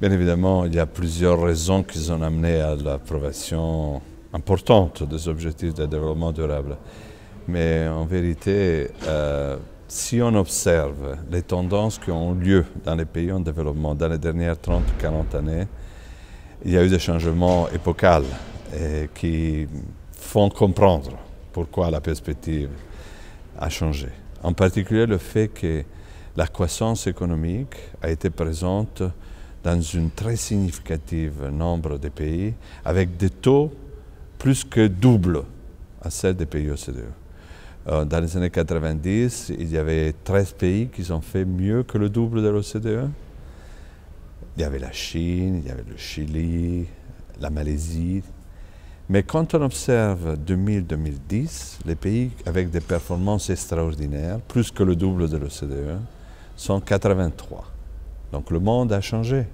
Bien évidemment, il y a plusieurs raisons qui ont amené à l'approbation importante des objectifs de développement durable. Mais en vérité, si on observe les tendances qui ont lieu dans les pays en développement dans les dernières 30-40 années, il y a eu des changements épocaux qui font comprendre pourquoi la perspective a changé. En particulier le fait que la croissance économique a été présente dans un très significatif nombre de pays, avec des taux plus que double à ceux des pays OCDE. Dans les années 90, il y avait 13 pays qui ont fait mieux que le double de l'OCDE. Il y avait la Chine, il y avait le Chili, la Malaisie. Mais quand on observe 2000-2010, les pays avec des performances extraordinaires, plus que le double de l'OCDE, sont 83. Donc le monde a changé.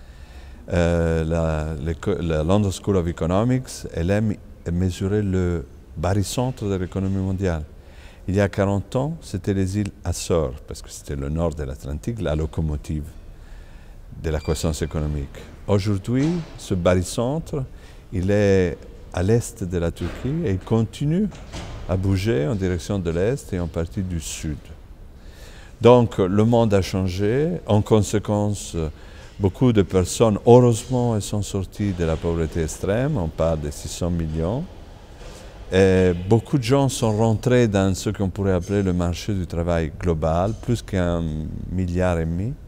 La London School of Economics, elle aime mesurer le barycentre de l'économie mondiale. Il y a 40 ans, c'était les îles Açores, parce que c'était le nord de l'Atlantique, la locomotive de la croissance économique. Aujourd'hui, ce barycentre, il est à l'est de la Turquie et il continue à bouger en direction de l'est et en partie du sud. Donc le monde a changé. En conséquence, beaucoup de personnes, heureusement, elles sont sorties de la pauvreté extrême. On parle de 600 millions. Et beaucoup de gens sont rentrés dans ce qu'on pourrait appeler le marché du travail global, plus qu'1,5 milliard.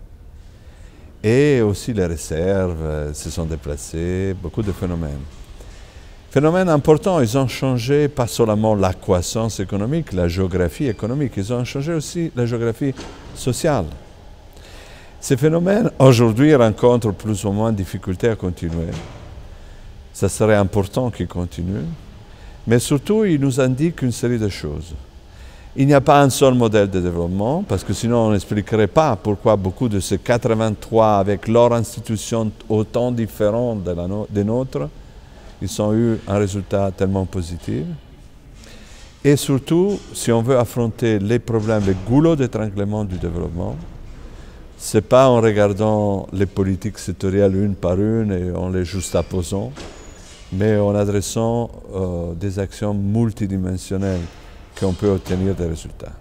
Et aussi les réserves se sont déplacées, beaucoup de phénomènes. Phénomènes importants, ils ont changé pas seulement la croissance économique, la géographie économique, ils ont changé aussi la géographie sociale. Ces phénomènes, aujourd'hui, rencontrent plus ou moins de difficultés à continuer. Ça serait important qu'ils continuent, mais surtout, ils nous indiquent une série de choses. Il n'y a pas un seul modèle de développement, parce que sinon on n'expliquerait pas pourquoi beaucoup de ces 83, avec leurs institutions autant différentes des nôtres, ils ont eu un résultat tellement positif. Et surtout, si on veut affronter les problèmes, les goulots d'étranglement du développement, ce n'est pas en regardant les politiques sectorielles une par une et en les juxtaposant, mais en adressant des actions multidimensionnelles qu'on peut obtenir des résultats.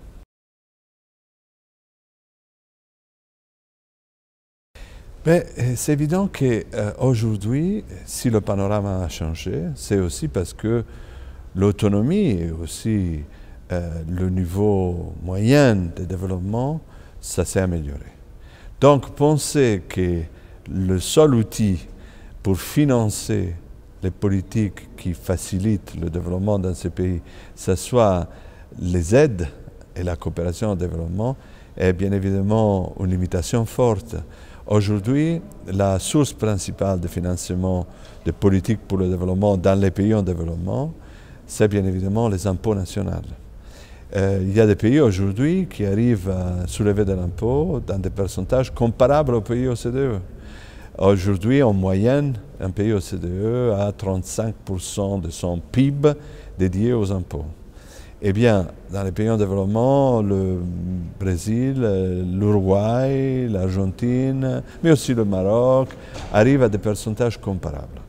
Mais c'est évident qu'aujourd'hui, si le panorama a changé, c'est aussi parce que l'autonomie et aussi le niveau moyen de développement, ça s'est amélioré. Donc penser que le seul outil pour financer les politiques qui facilitent le développement dans ces pays, ce soit les aides et la coopération au développement, est bien évidemment une limitation forte. Aujourd'hui, la source principale de financement des politiques pour le développement dans les pays en développement, c'est bien évidemment les impôts nationaux. Il y a des pays aujourd'hui qui arrivent à soulever de l'impôt dans des pourcentages comparables aux pays OCDE. Aujourd'hui, en moyenne, un pays OCDE a 35% de son PIB dédié aux impôts. Eh bien, dans les pays en développement, le Brésil, l'Uruguay, l'Argentine, mais aussi le Maroc, arrivent à des pourcentages comparables.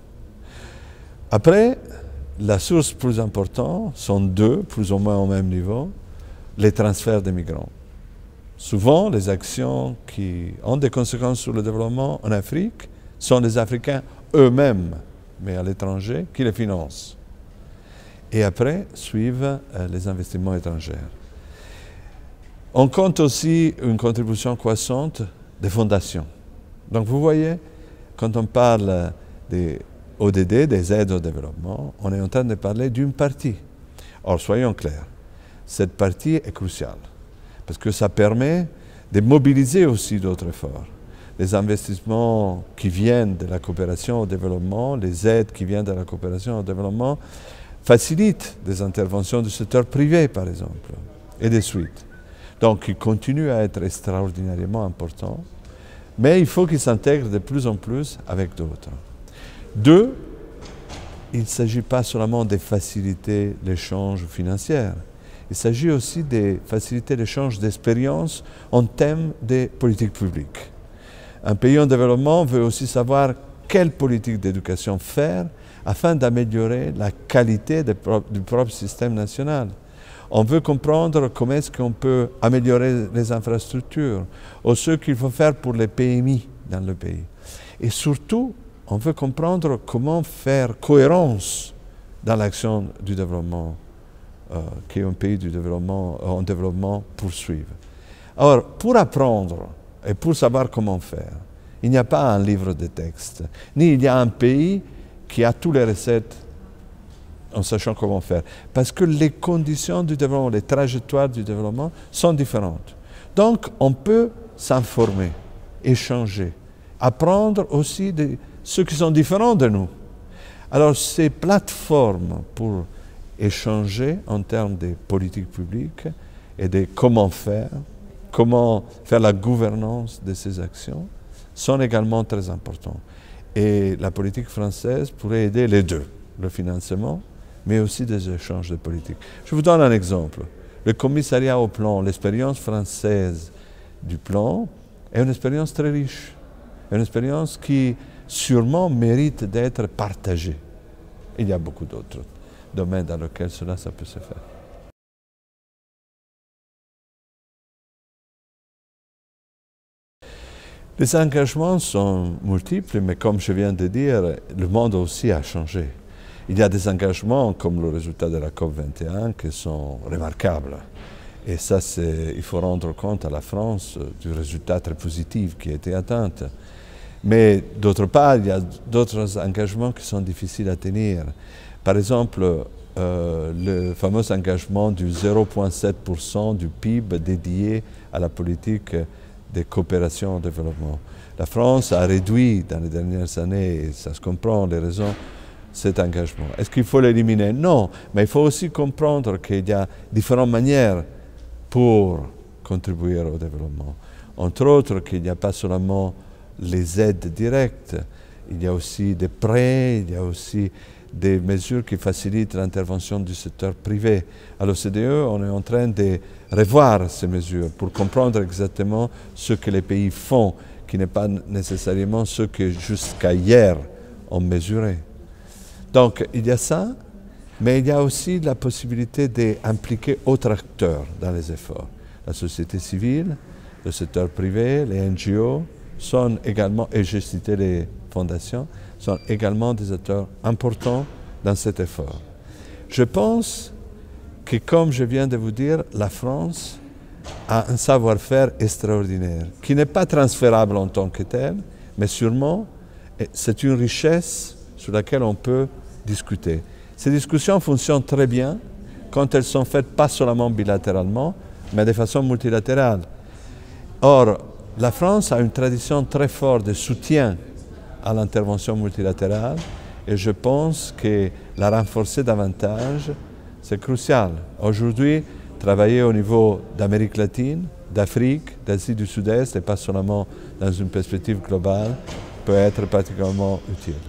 Après, la source plus importante sont deux, plus ou moins au même niveau, les transferts des migrants. Souvent, les actions qui ont des conséquences sur le développement en Afrique sont les Africains eux-mêmes, mais à l'étranger, qui les financent. Et après, suivent les investissements étrangers. On compte aussi une contribution croissante des fondations. Donc vous voyez, quand on parle des ODD, des aides au développement, on est en train de parler d'une partie. Or, soyons clairs, cette partie est cruciale, parce que ça permet de mobiliser aussi d'autres efforts. Les investissements qui viennent de la coopération au développement, les aides qui viennent de la coopération au développement, facilitent des interventions du secteur privé, par exemple, et des suites. Donc, il continue à être extraordinairement important, mais il faut qu'il s'intègre de plus en plus avec d'autres. Deux, il ne s'agit pas seulement de faciliter l'échange financier, il s'agit aussi de faciliter l'échange d'expériences en termes de politique publique. Un pays en développement veut aussi savoir quelle politique d'éducation faire afin d'améliorer la qualité du propre système national. On veut comprendre comment est-ce qu'on peut améliorer les infrastructures, ou ce qu'il faut faire pour les PMI dans le pays. Et surtout, on veut comprendre comment faire cohérence dans l'action du développement, qu'un pays en développement poursuive. Alors, pour apprendre et pour savoir comment faire, il n'y a pas un livre de texte, ni il y a un pays qui a toutes les recettes en sachant comment faire. Parce que les conditions du développement, les trajectoires du développement sont différentes. Donc, on peut s'informer, échanger, apprendre aussi de ceux qui sont différents de nous. Alors, ces plateformes pour échanger en termes de politiques publiques et de comment faire la gouvernance de ces actions, sont également très importants. Et la politique française pourrait aider les deux, le financement, mais aussi des échanges de politique. Je vous donne un exemple. Le commissariat au plan, l'expérience française du plan, est une expérience très riche, une expérience qui sûrement mérite d'être partagée. Il y a beaucoup d'autres domaines dans lesquels ça peut se faire. Les engagements sont multiples, mais comme je viens de dire, le monde aussi a changé. Il y a des engagements, comme le résultat de la COP21, qui sont remarquables. Et ça, il faut rendre compte à la France du résultat très positif qui a été atteint. Mais d'autre part, il y a d'autres engagements qui sont difficiles à tenir. Par exemple, le fameux engagement du 0,7% du PIB dédié à la politique de coopération au développement. La France a réduit dans les dernières années, et ça se comprend, les raisons, cet engagement. Est-ce qu'il faut l'éliminer? Non, mais il faut aussi comprendre qu'il y a différentes manières pour contribuer au développement. Entre autres, qu'il n'y a pas seulement les aides directes, il y a aussi des prêts, il y a aussi des mesures qui facilitent l'intervention du secteur privé. À l'OCDE, on est en train de revoir ces mesures pour comprendre exactement ce que les pays font, qui n'est pas nécessairement ce que jusqu'à hier on mesurait. Donc il y a ça, mais il y a aussi la possibilité d'impliquer d'autres acteurs dans les efforts. La société civile, le secteur privé, les NGO sont également, et j'ai cité les fondations, sont également des acteurs importants dans cet effort. Je pense que, comme je viens de vous dire, la France a un savoir-faire extraordinaire, qui n'est pas transférable en tant que tel, mais sûrement c'est une richesse sur laquelle on peut discuter. Ces discussions fonctionnent très bien quand elles sont faites pas seulement bilatéralement, mais de façon multilatérale. Or, la France a une tradition très forte de soutien à l'intervention multilatérale et je pense que la renforcer davantage, c'est crucial. Aujourd'hui, travailler au niveau d'Amérique latine, d'Afrique, d'Asie du Sud-Est et pas seulement dans une perspective globale peut être particulièrement utile.